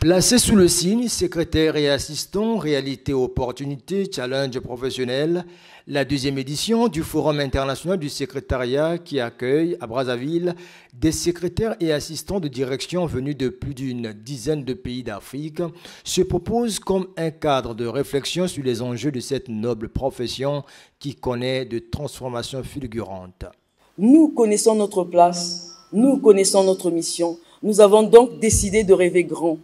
Placés sous le signe secrétaire et assistant, réalité opportunité, challenge professionnel, la deuxième édition du Forum international du secrétariat qui accueille à Brazzaville des secrétaires et assistants de direction venus de plus d'une dizaine de pays d'Afrique se propose comme un cadre de réflexion sur les enjeux de cette noble profession qui connaît de transformations fulgurantes. Nous connaissons notre place, nous connaissons notre mission, nous avons donc décidé de rêver grand.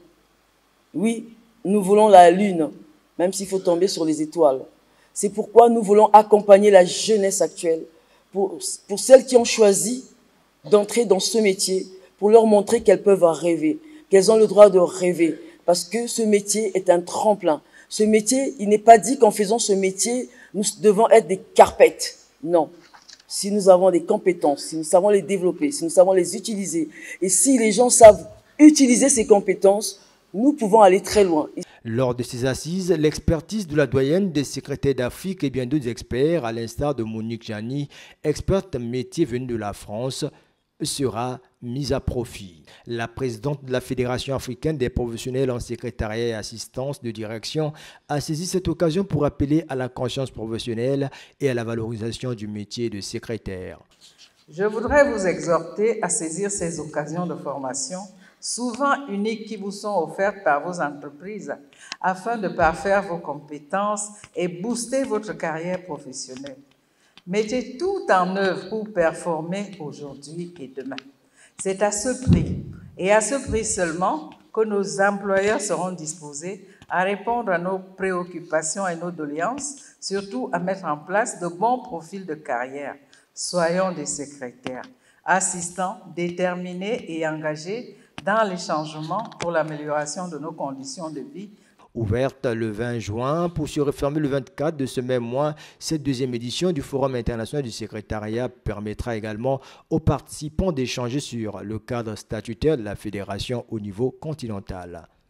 Oui, nous voulons la lune, même s'il faut tomber sur les étoiles. C'est pourquoi nous voulons accompagner la jeunesse actuelle, pour celles qui ont choisi d'entrer dans ce métier, pour leur montrer qu'elles peuvent rêver, qu'elles ont le droit de rêver, parce que ce métier est un tremplin. Ce métier, il n'est pas dit qu'en faisant ce métier, nous devons être des carpettes. Non. Si nous avons des compétences, si nous savons les développer, si nous savons les utiliser, et si les gens savent utiliser ces compétences, nous pouvons aller très loin. Lors de ces assises, l'expertise de la doyenne des secrétaires d'Afrique et bien d'autres experts, à l'instar de Monique Jani, experte métier venue de la France, sera mise à profit. La présidente de la Fédération africaine des professionnels en secrétariat et assistance de direction a saisi cette occasion pour appeler à la conscience professionnelle et à la valorisation du métier de secrétaire. Je voudrais vous exhorter à saisir ces occasions de formation souvent uniques qui vous sont offertes par vos entreprises afin de parfaire vos compétences et booster votre carrière professionnelle. Mettez tout en œuvre pour performer aujourd'hui et demain. C'est à ce prix, et à ce prix seulement, que nos employeurs seront disposés à répondre à nos préoccupations et nos doléances, surtout à mettre en place de bons profils de carrière. Soyons des secrétaires, assistants, déterminés et engagés dans les changements pour l'amélioration de nos conditions de vie. Ouverte le 20 juin pour se refermer le 24 de ce même mois, cette deuxième édition du Forum international du secrétariat permettra également aux participants d'échanger sur le cadre statutaire de la fédération au niveau continental.